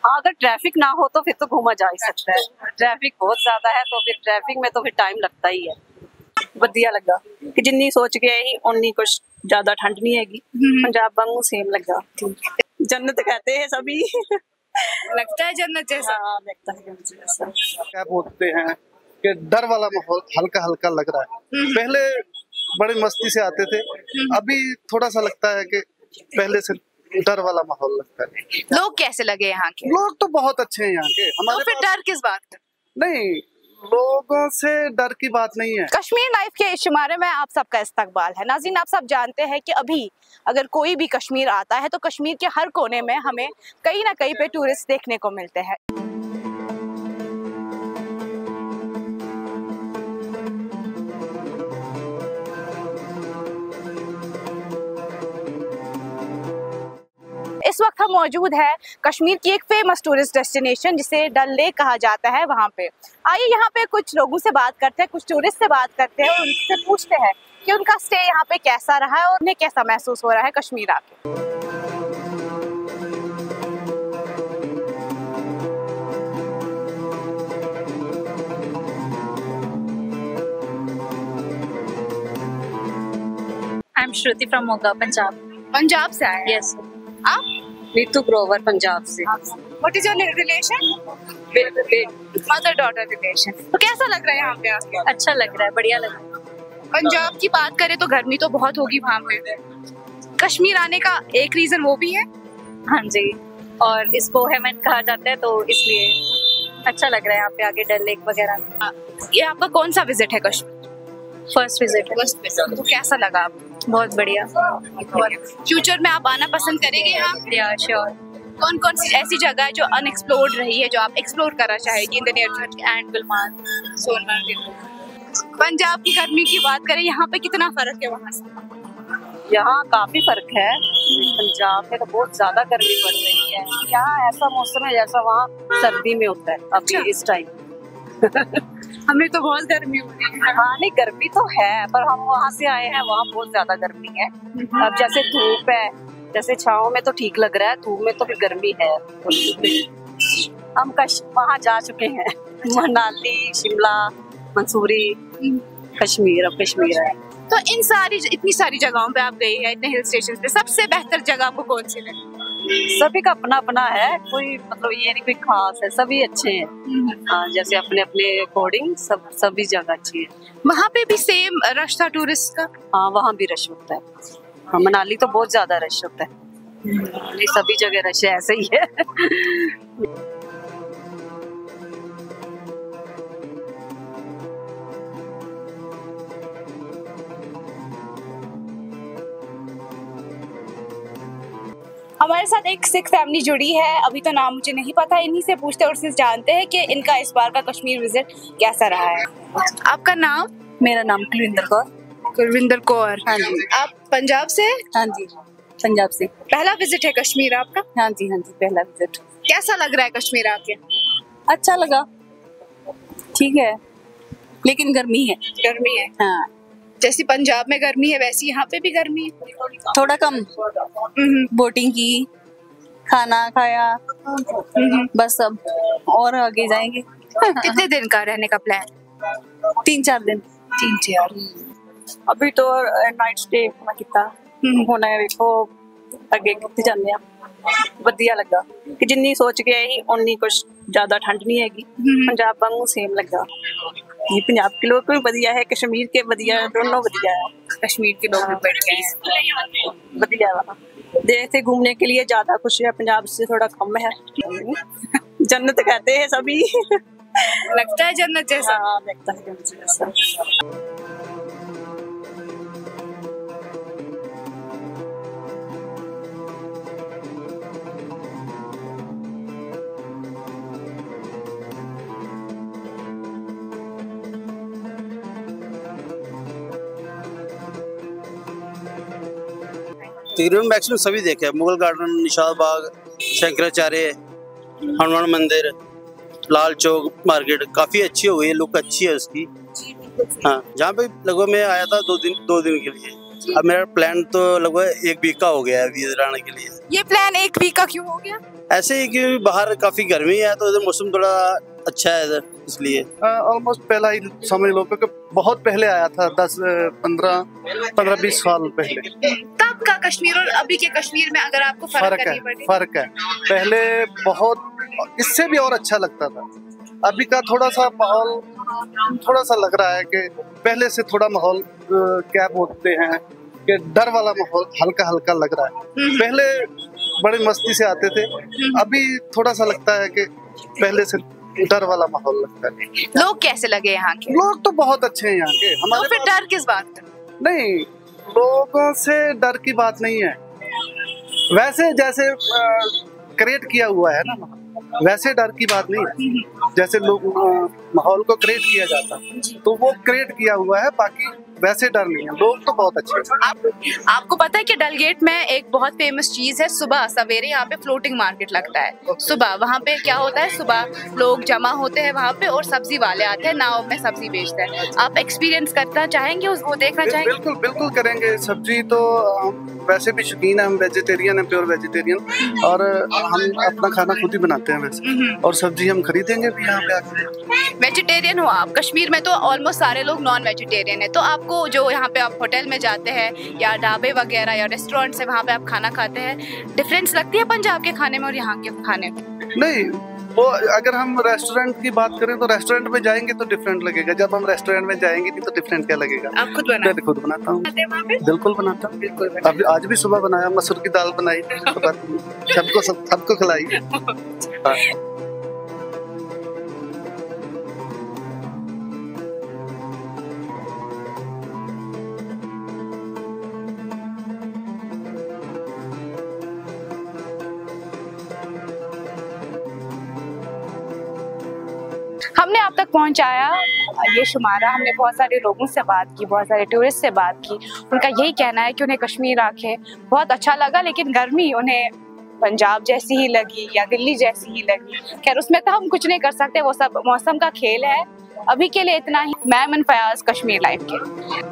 हाँ, अगर ट्रैफिक ना हो तो फिर तो घूमा जा ही सकता है। ट्रैफिक बहुत ज्यादा है तो फिर ट्रैफिक में तो फिर टाइम लगता ही है। ਵਧੀਆ ਲੱਗਾ ਕਿ ਜਿੰਨੀ ਸੋਚ ਕੇ ਆਈ ਉਨੀ कुछ ज्यादा ठंड नहीं हैगी। पंजाब वांगू सेम लगा। जन्नत कहते हैं सभी। लगता है जन्नत जैसा। हाँ, लगता है जन्नत जैसा। क्या बोलते हैं कि डर वाला माहौल हल्का हल्का लग रहा है। पहले बड़ी मस्ती से आते थे, अभी थोड़ा सा लगता है कि पहले से डर वाला माहौल लगता है। लोग कैसे लगे यहाँ के? लोग तो बहुत अच्छे हैं यहाँ के। तो फिर डर किस बात का? नहीं, लोगों से डर की बात नहीं है। कश्मीर लाइफ के इस शुमारे में आप सबका इस्तकबाल है। नाज़रीन, आप सब जानते हैं कि अभी अगर कोई भी कश्मीर आता है तो कश्मीर के हर कोने में हमें कहीं ना कहीं पे टूरिस्ट देखने को मिलते हैं। इस वक्त हम मौजूद है कश्मीर की एक फेमस टूरिस्ट डेस्टिनेशन जिसे डल लेक कहा जाता है, वहाँ पे। आइए यहाँ पे कुछ लोगों से बात करते हैं, कुछ टूरिस्ट से बात करते हैं और उनसे पूछते हैं कि उनका स्टे यहाँ पे कैसा रहा है और उन्हें कैसा महसूस हो रहा है कश्मीर आके। I am Shruti from Moga, Punjab. Punjab से आए? यस। आप? नीतू ग्रोवर, पंजाब से। What is your relation? Mother daughter relation. तो कैसा लग रहा है यहाँ पे आके? अच्छा लग रहा है, बढ़िया लग रहा है। पंजाब की बात करें तो गर्मी तो बहुत होगी वहाँ पे। कश्मीर आने का एक रीजन वो भी है? हाँ जी, और इसको हेमन कहा जाता है तो इसलिए अच्छा लग रहा है यहाँ पे आके डल लेक वगैरह। ये आपका कौन सा विजिट है कश्मीर? फर्स्ट विजिट है। First visit. तो कैसा लगा आपको? बहुत बढ़िया। फ्यूचर में आप आना पसंद करेंगे यहाँ? या श्योर। कौन कौन सी ऐसी जगह है जो अनएक्सप्लोर्ड रही है जो आप एक्सप्लोर करना चाहेगी in the near future? And Gulmarg, Sonmarg. Punjab की गर्मी की बात करें, यहाँ पे कितना फर्क है वहाँ से? यहाँ काफी फर्क है। पंजाब में तो बहुत ज्यादा गर्मी पड़ रही है। यहाँ ऐसा मौसम है जैसा वहाँ सर्दी में होता है अभी इस टाइम। हमें तो बहुत गर्मी हो रही है। हाँ, नहीं गर्मी तो है पर हम वहाँ से आए हैं, वहाँ बहुत ज्यादा गर्मी है। अब जैसे धूप है, जैसे छाँव में तो ठीक लग रहा है, धूप में तो फिर गर्मी है। हम वहाँ जा चुके हैं, मनाली, शिमला, मंसूरी, कश्मीर। अब कश्मीर है। तो इतनी सारी जगहों पे आप गई है, इतने हिल स्टेशन पे, सबसे बेहतर जगह आपको कौन सी लगी? सभी का अपना अपना है, कोई मतलब ये नहीं कोई खास है, सभी अच्छे हैं। हाँ, जैसे अपने अपने अकॉर्डिंग सभी जगह अच्छी है। वहाँ पे भी सेम रश था टूरिस्ट का? हाँ, वहाँ भी रश होता है। हाँ, मनाली तो बहुत ज्यादा रश होता है। ये सभी जगह रश है, ऐसे ही है। हमारे साथ एक सिख फैमिली जुड़ी है, अभी तो नाम मुझे नहीं पता, इन्हीं से पूछते और उससे जानते हैं कि इनका इस बार का कश्मीर विजिट कैसा रहा है। आपका नाम? मेरा नाम कुलविंदर कौर। कुलविंदर कौर। हाँ जी। आप पंजाब से? हाँ जी, पंजाब से। पहला विजिट है कश्मीर आपका? हाँ जी, हाँ जी, पहला विजिट। कैसा लग रहा है कश्मीर आके? अच्छा लगा, ठीक है, लेकिन गर्मी है। गर्मी है? हाँ, जैसी पंजाब में गर्मी है वैसी यहाँ पे भी गर्मी है? थोड़ा कम। बोटिंग की, खाना खाया, बस अब और आगे जाएंगे। कितने दिन का रहने का प्लान? 3-4 दिन। 3-4। अभी तो नाइट स्टे होना किता होना है, देखो ਅੱਗੇ ਕਿੱਥੇ ਜਾਂਦੇ ਆ। ਵਧੀਆ ਲੱਗਾ ਕਿ ਜਿੰਨੀ ਸੋਚ ਕੇ ਆਈ ਉਨੀ ਕੁछ ज्यादा ठंड नहीं हैगी। पंजाब वांगू सेम लगा। ये पंजाब के लोग भी बढ़िया है, कश्मीर के बढ़िया, दोनों बढ़िया है। कश्मीर के लोग भी बढ़िया हैं, बढ़िया वहाँ देश से घूमने के लिए ज्यादा कुछ है, पंजाब से थोड़ा कम है। जन्नत कहते हैं सभी। लगता है जन्नत जैसा। हाँ, लगता है जन्नत जैसा। तकरीबन मैक्सिमम सभी देखे हैं। मुगल गार्डन, निशाद बाग, शंकराचार्य, हनुमान मंदिर, लाल चौक मार्केट काफ़ी अच्छी हो गई है, लुक अच्छी है उसकी। हाँ, जहाँ पे लगभग मैं आया था 2 दिन के लिए। अब मेरा प्लान तो लगभग 1 वीक का हो गया है वीजा आने के लिए। ये प्लान 1 वीक का क्यों हो गया? ऐसे ही कि बाहर काफी गर्मी है तो इधर मौसम थोड़ा अच्छा है इधर, इसलिए। ऑलमोस्ट पहला ही समझ लो, क्योंकि बहुत पहले आया था, 15-20 साल पहले। तब का कश्मीर और अभी के कश्मीर में अगर आपको फर्क करनी पड़े? फर्क है। पहले बहुत, इससे भी और अच्छा लगता था। अभी का थोड़ा सा माहौल थोड़ा सा लग रहा है कि पहले से थोड़ा माहौल क्या बोलते हैं कि डर वाला माहौल हल्का हल्का लग रहा है। पहले बड़ी मस्ती से आते थे, अभी थोड़ा सा लगता है कि पहले से डर वाला माहौल लगता है। लोग कैसे लगे यहाँ के? लोग तो बहुत अच्छे हैं यहाँ के। तो फिर डर किस बात का? नहीं, लोगों से डर की बात नहीं है। वैसे जैसे क्रिएट किया हुआ है ना, वैसे डर की बात नहीं है। जैसे लोग माहौल को क्रिएट किया जाता तो वो क्रिएट किया हुआ है, बाकी वैसे डर नहीं है। लोग तो बहुत अच्छे हैं। आपको पता है कि डल गेट में एक बहुत फेमस चीज है, सुबह सवेरे यहाँ पे फ्लोटिंग मार्केट लगता है। सुबह वहाँ पे क्या होता है, सुबह लोग जमा होते हैं वहाँ पे और सब्जी वाले आते हैं, नाव में सब्जी बेचते हैं। आप एक्सपीरियंस करना चाहेंगे, वो देखना चाहेंगे? बिल्कुल बिल्कुल करेंगे। सब्जी तो वैसे भी शौकीन है, हम वेजिटेरियन है, प्योर वेजिटेरियन, और हम अपना खाना खुद ही बनाते हैं वैसे, और सब्जी हम खरीदेंगे भी यहाँ पे आकर। वेजिटेरियन हो आप? कश्मीर में तो ऑलमोस्ट सारे लोग नॉन वेजिटेरियन है, तो आपको जो यहाँ पे आप होटल में जाते हैं या ढाबे वगैरह या रेस्टोरेंट से वहाँ पे आप खाना खाते हैं, डिफरेंस लगती है पंजाब के खाने में और यहाँ के खाने में? नहीं, वो अगर हम रेस्टोरेंट की बात करें तो रेस्टोरेंट में जाएंगे तो डिफरेंट लगेगा। जब हम रेस्टोरेंट में जाएंगे नहीं तो डिफरेंट क्या लगेगा? आप खुद बनाते? मैं खुद बनाता हूँ। बिल्कुल बनाता हूँ। बिल्कुल। अभी आज भी सुबह बनाया, मसूर की दाल बनाई, सबको खिलाई। हमने आप तक पहुंचाया ये शुमारा। हमने बहुत सारे लोगों से बात की, बहुत सारे टूरिस्ट से बात की। उनका यही कहना है कि उन्हें कश्मीर आके बहुत अच्छा लगा, लेकिन गर्मी उन्हें पंजाब जैसी ही लगी या दिल्ली जैसी ही लगी। खैर उसमें तो हम कुछ नहीं कर सकते, वो सब मौसम का खेल है। अभी के लिए इतना ही। मैं अमन फयाज, कश्मीर लाइव के।